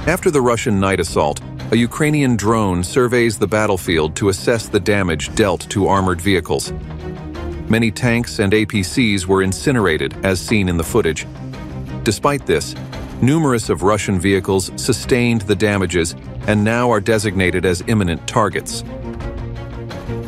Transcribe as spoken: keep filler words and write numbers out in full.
After the Russian night assault, a Ukrainian drone surveys the battlefield to assess the damage dealt to armored vehicles. Many tanks and A P Cs were incinerated, as seen in the footage. Despite this, numerous of Russian vehicles sustained the damages and now are designated as imminent targets.